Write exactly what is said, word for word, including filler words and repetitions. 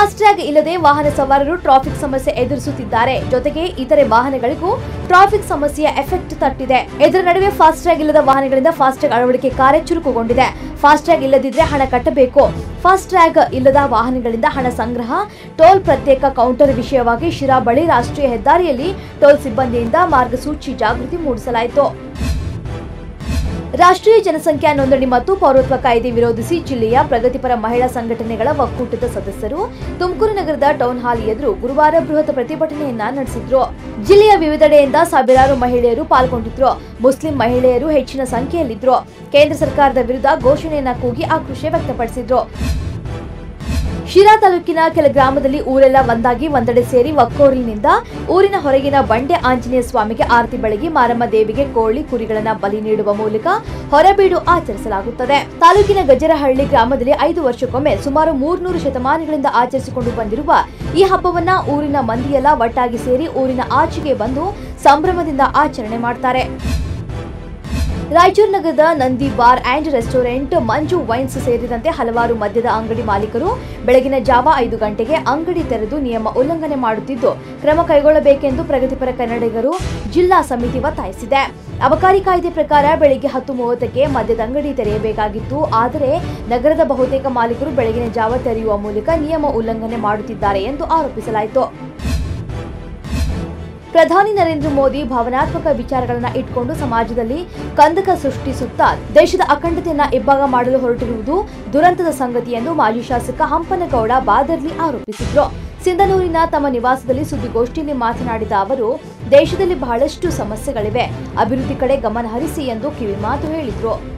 FASTag ಇಲ್ಲದೆ ವಾಹನ ಸವಾರರು ಟ್ರಾಫಿಕ್ ಸಮಸ್ಯೆ ಎದುರಿಸುತ್ತಿದ್ದಾರೆ. ಜೊತೆಗೆ ಇತರೆ ವಾಹನಗಳಿಗೂ ಟ್ರಾಫಿಕ್ ಸಮಸ್ಯೆಯ ಎಫೆಕ್ಟ್ ತಟ್ಟಿದೆ. ಇದರ ನಡುವೆ ಫಾಸ್ಟ್ಯಾಗ್ ಇಲ್ಲದ ವಾಹನಗಳಿಂದ ಫಾಸ್ಟ್ಯಾಗ್ ಅಳವಡಿಕೆ ಕಾರ್ಯ ಚುರುಕುಗೊಂಡಿದೆ. ಫಾಸ್ಟ್ಯಾಗ್ ಇಲ್ಲದಿದ್ರೆ ಹಣ ಕಟ್ಟಬೇಕು. ಫಾಸ್ಟ್ಯಾಗ್ ಇಲ್ಲದ ವಾಹನಗಳಿಂದ ಹಣ ಸಂಗ್ರಹ, ಟೋಲ್ ಪ್ರತ್ಯೇಕ ಕೌಂಟರ್ ವಿಷಯವಾಗಿ ಶಿರಾ ಬಳಿ ರಾಷ್ಟ್ರೀಯ ಹೆದ್ದಾರಿಯಲ್ಲಿ ಟೋಲ್ ಸಿಬ್ಬಂದಿಯಿಂದ ಮಾರ್ಗಸೂಚಿ ಜಾಗೃತಿ ಮೂಡಿಸಲಾಯಿತು. ರಾಷ್ಟ್ರೀಯ ಜನಸಂಖ್ಯಾ ನೋಂದಣಿ ಮತ್ತು ಪೌರತ್ವ ಕಾಯ್ದೆ ವಿರೋಧಿಸಿ ಜಿಲ್ಲೆಯ ಪ್ರಗತಿಪರ ಮಹಿಳಾ ಸಂಘಟನೆಗಳ ಒಕ್ಕೂಟದ ಸದಸ್ಯರು ತುಮಕೂರು ನಗರದ ಟೌನ್ ಹಾಲ್ ಎದುರು ಗುರುವಾರ ಬೃಹತ್ ಪ್ರತಿಭಟನೆಯನ್ನ ನಡೆಸಿದ್ರು. ಜಿಲ್ಲೆಯ ವಿವಿಧೆಡೆಯಿಂದ ಸಾವಿರಾರು ಮಹಿಳೆಯರು ಪಾಲ್ಗೊಂಡಿದ್ರು. ಮುಸ್ಲಿಂ ಮಹಿಳೆಯರು ಹೆಚ್ಚಿನ ಸಂಖ್ಯೆಯಲ್ಲಿದ್ರು. ಕೇಂದ್ರ ಸರ್ಕಾರದ ವಿರುದ್ಧ ಘೋಷಣೆಯನ್ನ ಕೂಗಿ ಆಕ್ರೋಶ ವ್ಯಕ್ತಪಡಿಸಿದ್ರು. ಶಿರಾ ತಾಲೂಕಿನ ಕೆಲ ಗ್ರಾಮದಲ್ಲಿ ಊರೆಲ್ಲ ಒಂದಾಗಿ ಒಂದೆಡೆ ಸೇರಿ ಒಕ್ಕೊರಲಿನಿಂದ ಊರಿನ ಹೊರಗಿನ ಬಂಡೆ ಆಂಜನೇಯ ಸ್ವಾಮಿಗೆ ಆರತಿ ಬೆಳಗಿ ಮಾರಮ್ಮ ದೇವಿಗೆ ಕೋಳಿ ಕುರಿಗಳನ್ನ ಬಲಿ ನೀಡುವ ಮೂಲಕ ಹೊರಬೀಡು ಆಚರಿಸಲಾಗುತ್ತದೆ. ತಾಲೂಕಿನ ಗಜರಹಳ್ಳಿ ಗ್ರಾಮದಲ್ಲಿ ಐದು ವರ್ಷಕ್ಕೊಮ್ಮೆ ಸುಮಾರು ಮೂರ್ನೂರು ಶತಮಾನಗಳಿಂದ ಆಚರಿಸಿಕೊಂಡು ಬಂದಿರುವ ಈ ಹಬ್ಬವನ್ನ ಊರಿನ ಮಂದಿಯೆಲ್ಲ ಒಟ್ಟಾಗಿ ಸೇರಿ ಊರಿನ ಆಚೆಗೆ ಬಂದು ಸಂಭ್ರಮದಿಂದ ಆಚರಣೆ ಮಾಡ್ತಾರೆ. ರಾಯಚೂರು ನಗರದ Nandi bar and restaurant, Manju wines ಸೇರಿದಂತೆ ಹಲವಾರು ಮದ್ಯದ ಅಂಗಡಿ ಮಾಲೀಕರು ಬೆಳಗಿನ ಜಾವ ಐದು ಗಂಟೆಗೆ ಅಂಗಡಿ ತೆರೆದು ನಿಯಮ ಉಲ್ಲಂಘನೆ ಮಾಡುತ್ತಿದ್ದು ಕ್ರಮ ಕೈಗೊಳ್ಳಬೇಕೆಂದು ಪ್ರಗತಿಪರ ಕನ್ನಡಿಗರು ಜಿಲ್ಲಾ ಸಮಿತಿ ಒತ್ತಾಯಿಸಿದೆ. ಅಬಕಾರಿ ಕಾಯ್ದೆ ಪ್ರಕಾರ ಬೆಳಗ್ಗೆ ಹತ್ತು ಮೂವತ್ತಕ್ಕೆ ಮದ್ಯದ ಅಂಗಡಿ ತೆರೆಯಬೇಕಾಗಿತ್ತು. ಆದರೆ ನಗರದ ಬಹುತೇಕ ಮಾಲೀಕರು ಬೆಳಗಿನ ಜಾವ ತೆರೆಯುವ ಮೂಲಕ ನಿಯಮ ಉಲ್ಲಂಘನೆ ಮಾಡುತ್ತಿದ್ದಾರೆ ಎಂದು ಆರೋಪಿಸಲಾಯಿತು. ಪ್ರಧಾನಿ ನರೇಂದ್ರ ಮೋದಿ ಭಾವನಾತ್ಮಕ ವಿಚಾರಗಳನ್ನು ಇಟ್ಕೊಂಡು ಸಮಾಜದಲ್ಲಿ ಕಂದಕ ಸೃಷ್ಟಿಸುತ್ತಾ ದೇಶದ ಅಖಂಡತೆಯನ್ನ ಇಬ್ಬಾಗ ಮಾಡಲು ಹೊರಟಿರುವುದು ದುರಂತದ ಸಂಗತಿ ಎಂದು ಮಾಜಿ ಶಾಸಕ ಹಂಪನಗೌಡ ಬಾದರ್ಲಿ ಆರೋಪಿಸಿದ್ರು. ಸಿಂಧನೂರಿನ ತಮ್ಮ ನಿವಾಸದಲ್ಲಿ ಸುದ್ದಿಗೋಷ್ಠಿಯಲ್ಲಿ ಮಾತನಾಡಿದ ಅವರು, ದೇಶದಲ್ಲಿ ಬಹಳಷ್ಟು ಸಮಸ್ಯೆಗಳಿವೆ, ಅಭಿವೃದ್ಧಿ ಕಡೆ ಗಮನ ಹರಿಸಿ ಎಂದು ಕಿವಿಮಾತು ಹೇಳಿದ್ರು.